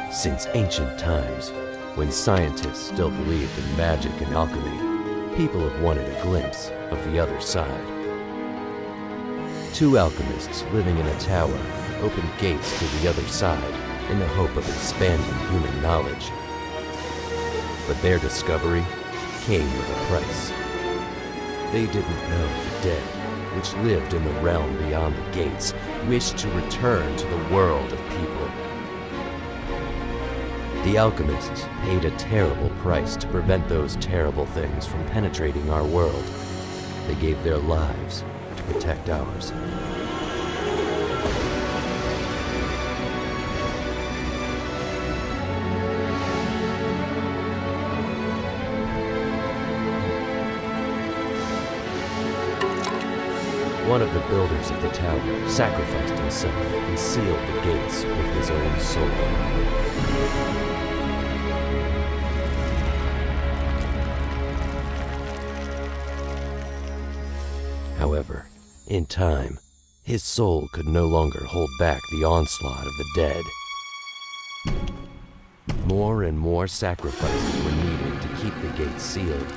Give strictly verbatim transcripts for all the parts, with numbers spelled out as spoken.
Since ancient times, when scientists still believed in magic and alchemy, people have wanted a glimpse of the other side. Two alchemists living in a tower opened gates to the other side in the hope of expanding human knowledge. But their discovery came with a price. They didn't know the dead, which lived in the realm beyond the gates, wished to return to the world of people. The alchemists paid a terrible price to prevent those terrible things from penetrating our world. They gave their lives to protect ours. One of the builders of the tower sacrificed himself and sealed the gates with his own soul. However, in time, his soul could no longer hold back the onslaught of the dead. More and more sacrifices were needed to keep the gates sealed.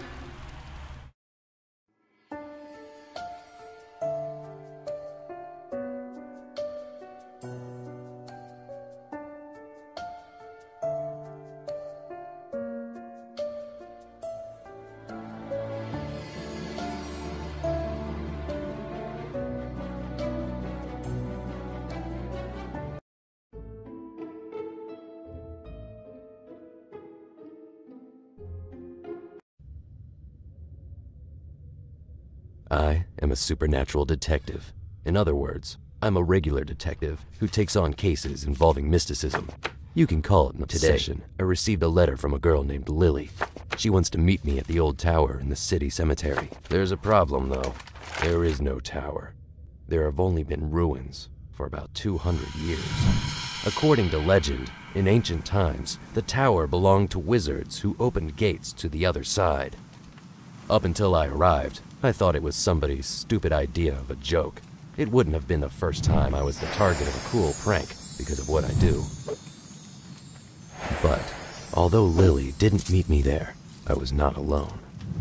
I am a supernatural detective. In other words, I'm a regular detective who takes on cases involving mysticism. You can call it an obsession. Today, I received a letter from a girl named Lily. She wants to meet me at the old tower in the city cemetery. There's a problem, though. There is no tower. There have only been ruins for about two hundred years. According to legend, in ancient times, the tower belonged to wizards who opened gates to the other side. Up until I arrived, I thought it was somebody's stupid idea of a joke. It wouldn't have been the first time I was the target of a cruel prank because of what I do. But, although Lily didn't meet me there, I was not alone.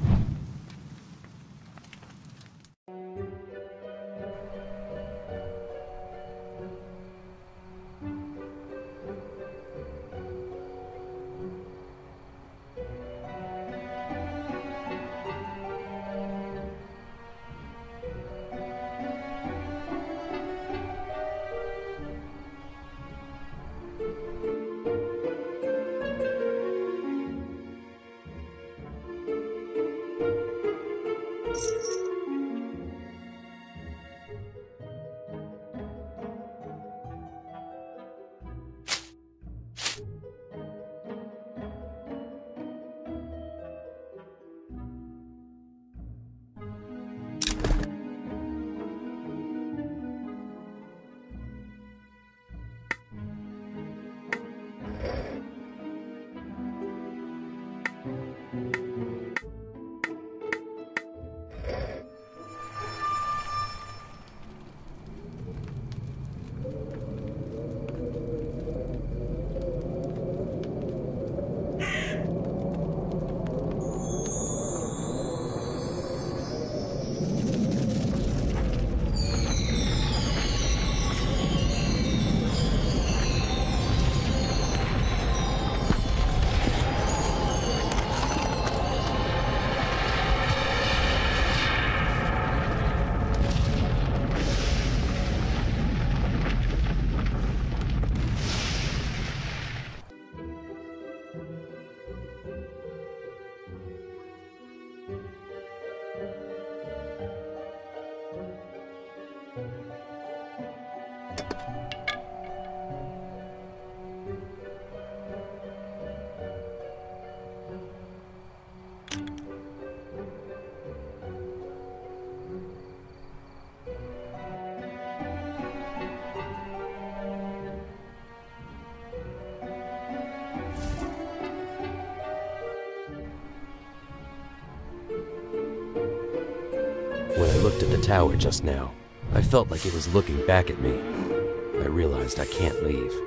When I looked at the tower just now, I felt like it was looking back at me. I realized I can't leave.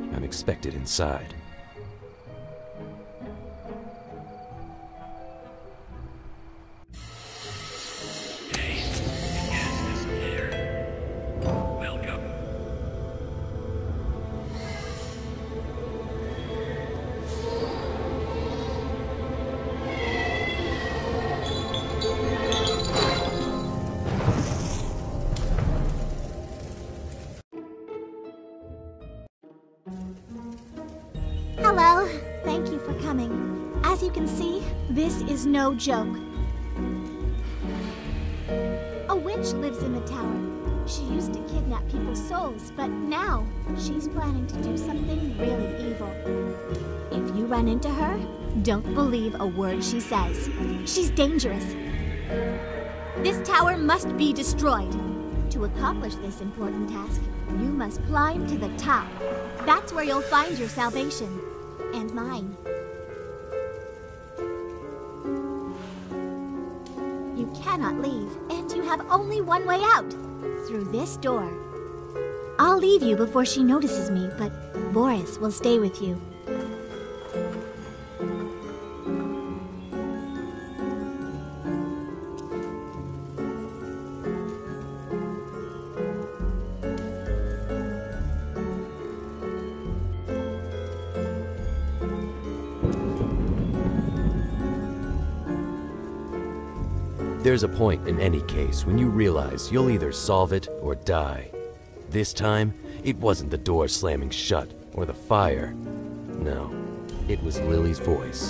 I'm expected inside. Hello. Thank you for coming. As you can see, this is no joke. A witch lives in the tower. She used to kidnap people's souls, but now she's planning to do something really evil. If you run into her, don't believe a word she says. She's dangerous. This tower must be destroyed. To accomplish this important task, you must climb to the top. That's where you'll find your salvation. And mine. You cannot leave, and you have only one way out. Through this door. I'll leave you before she notices me, but Boris will stay with you. There's a point in any case when you realize you'll either solve it or die. This time, it wasn't the door slamming shut or the fire. No, it was Lily's voice.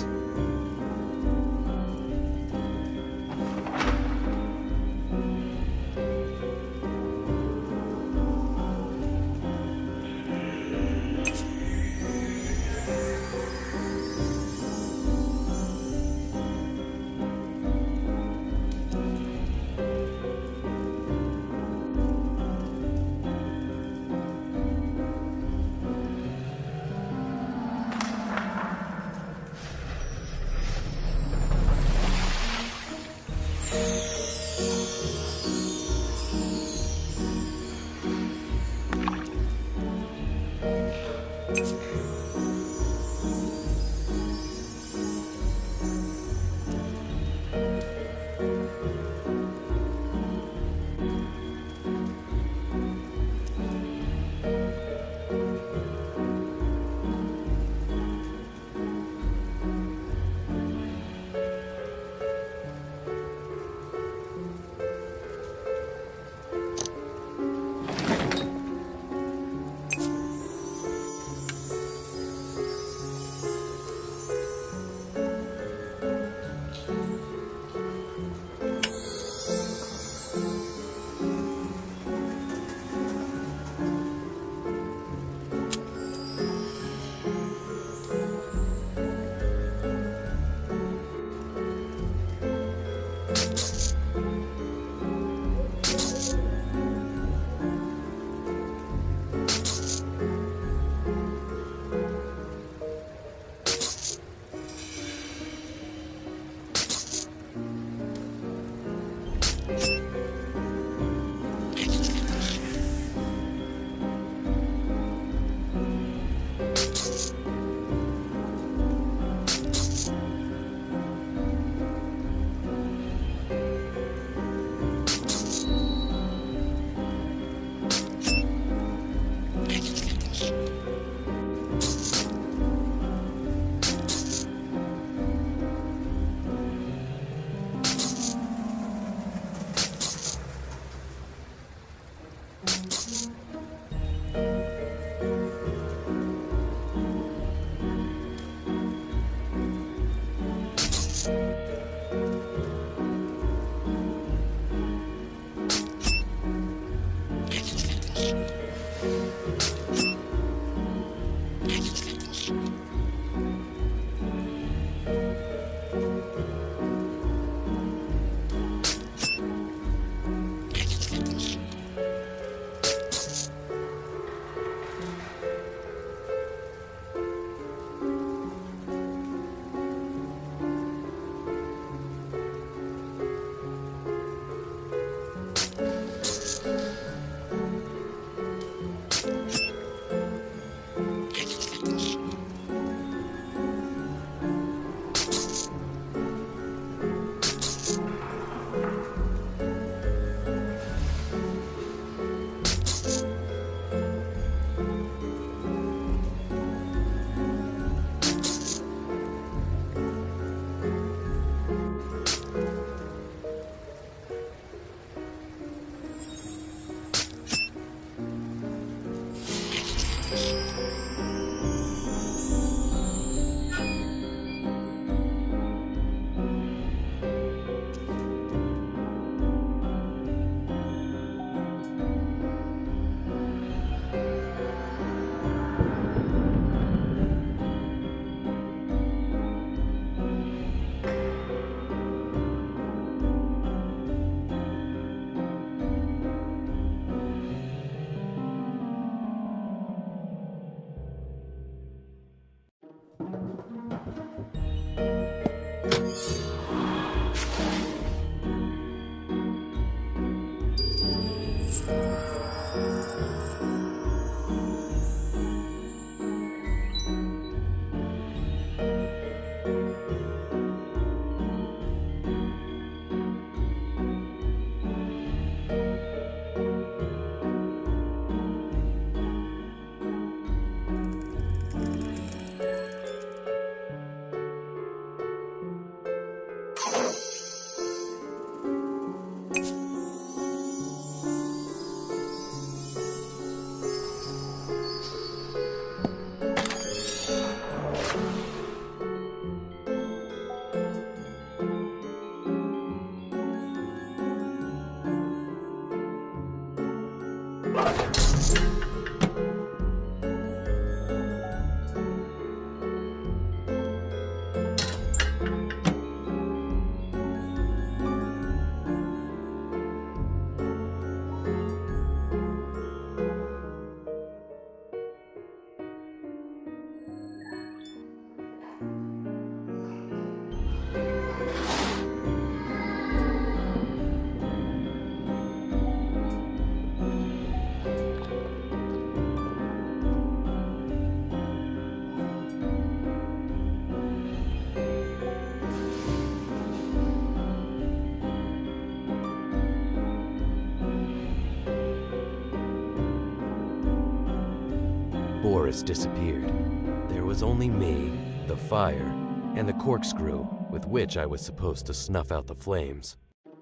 Boris disappeared. There was only me, the fire, and the corkscrew with which I was supposed to snuff out the flames.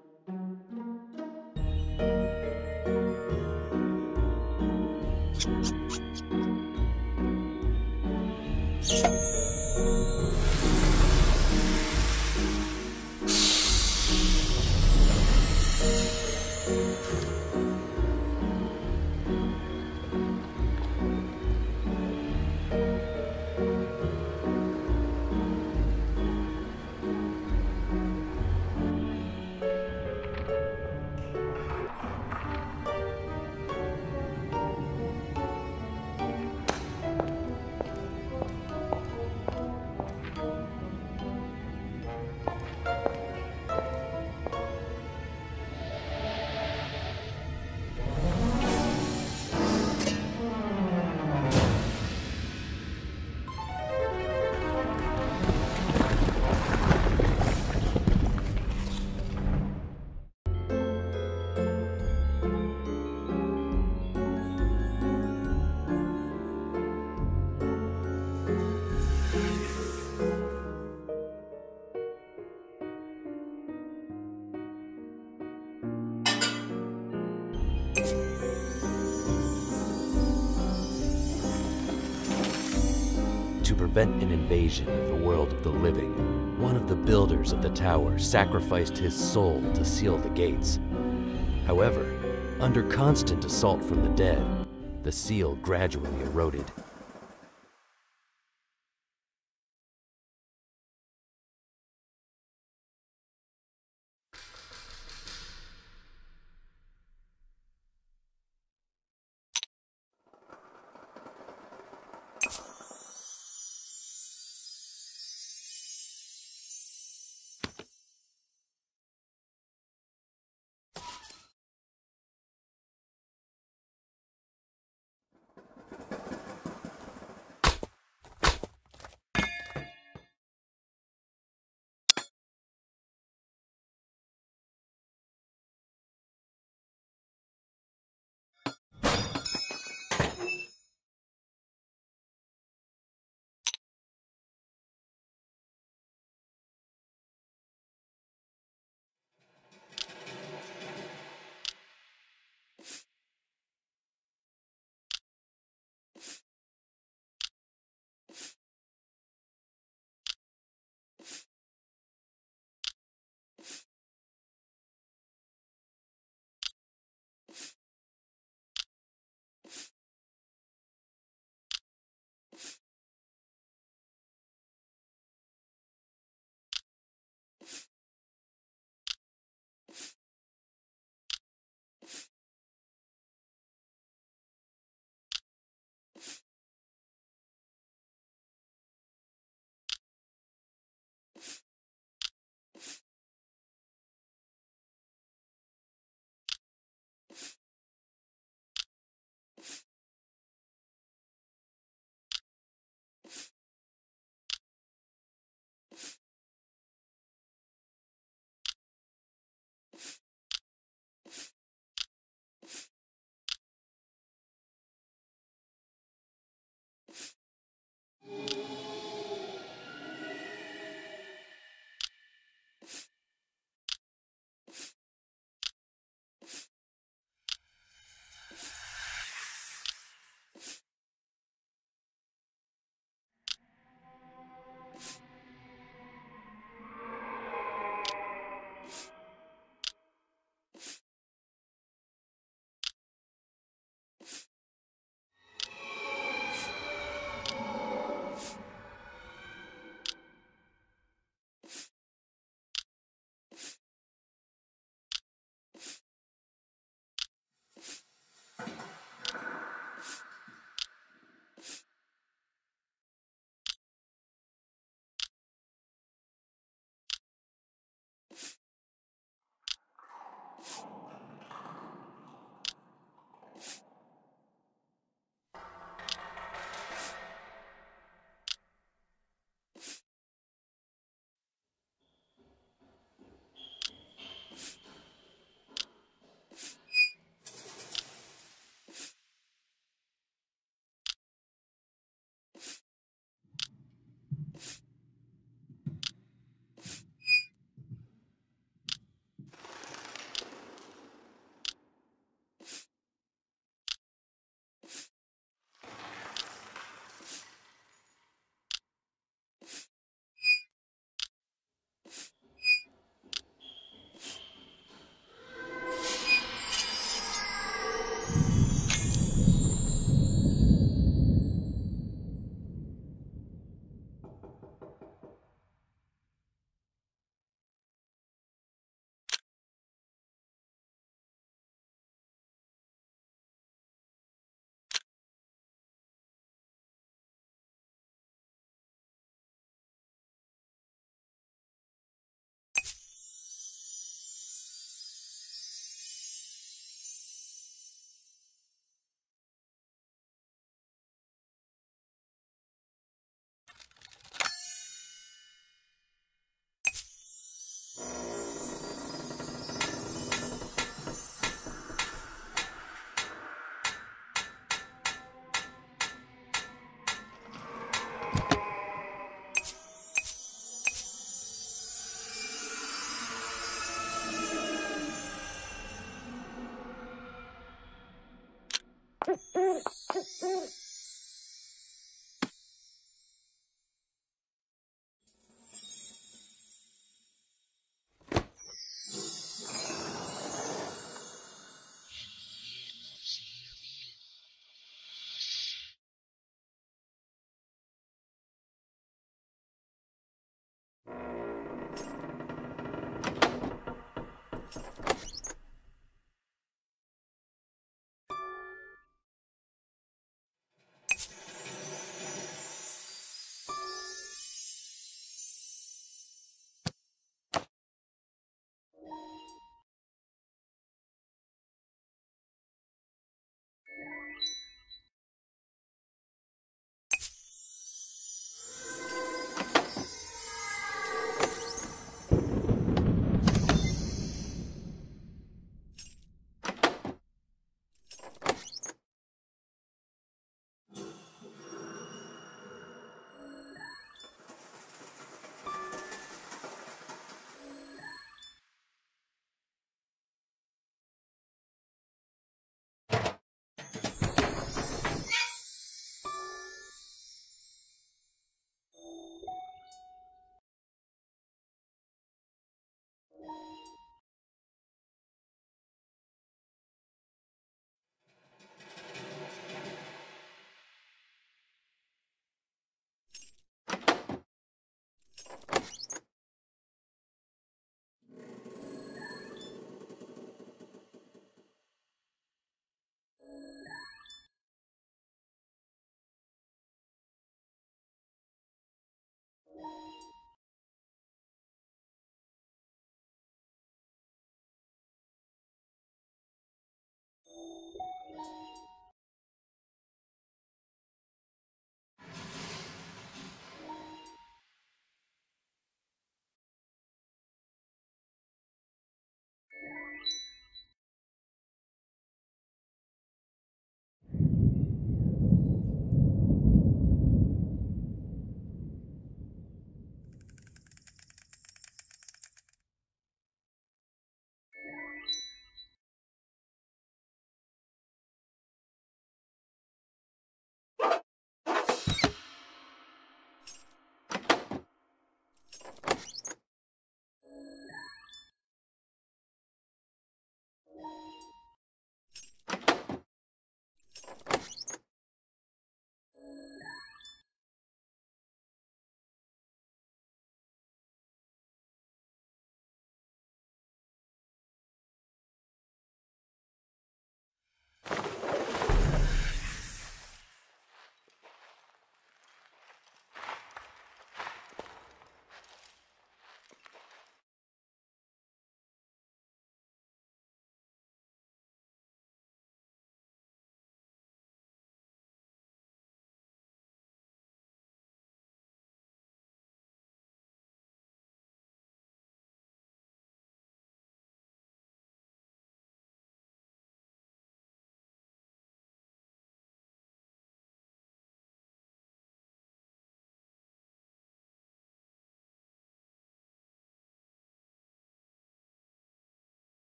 To prevent an invasion of the world of the living, one of the builders of the tower sacrificed his soul to seal the gates. However, under constant assault from the dead, the seal gradually eroded.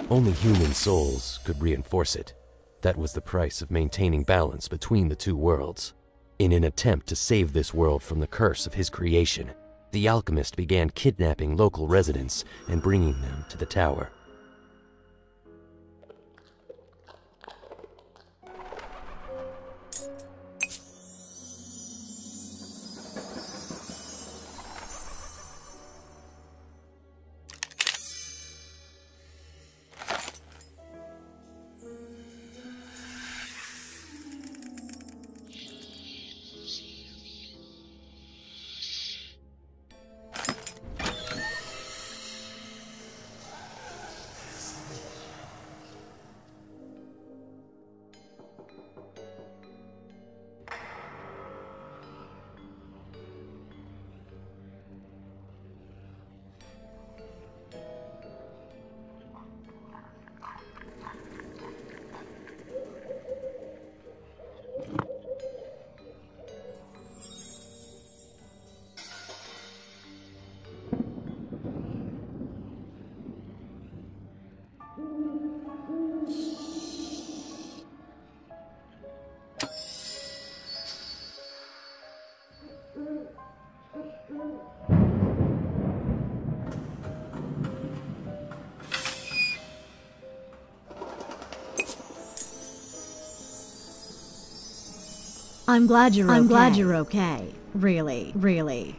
Only human souls could reinforce it. That was the price of maintaining balance between the two worlds. In an attempt to save this world from the curse of his creation, the alchemist began kidnapping local residents and bringing them to the tower. I'm glad you're okay. I'm glad you're okay. Really, really.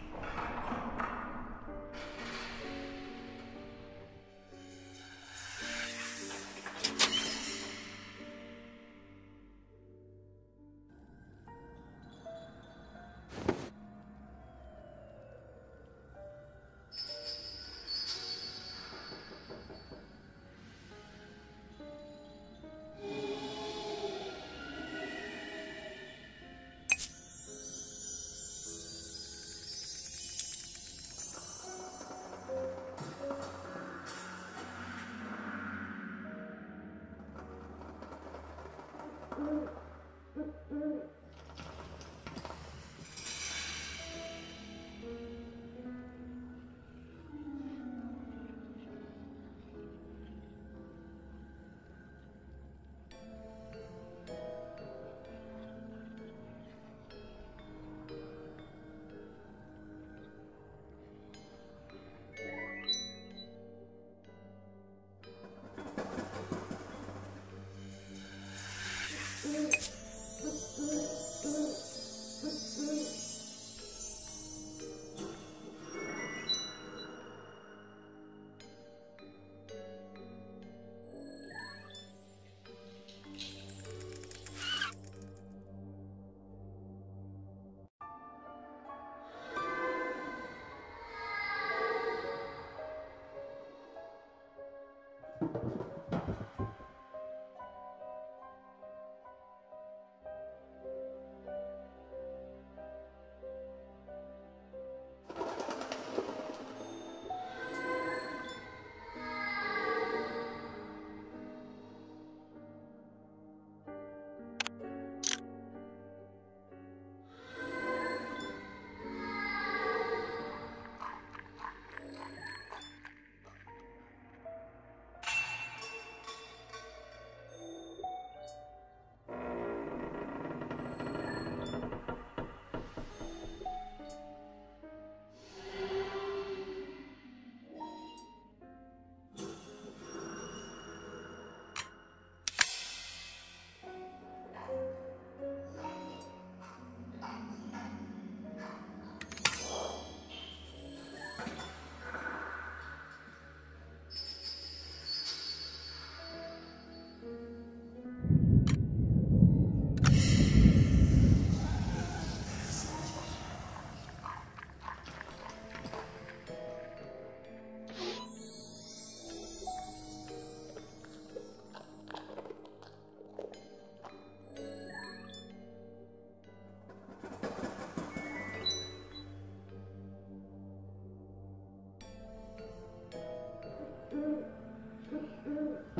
Mm-hmm.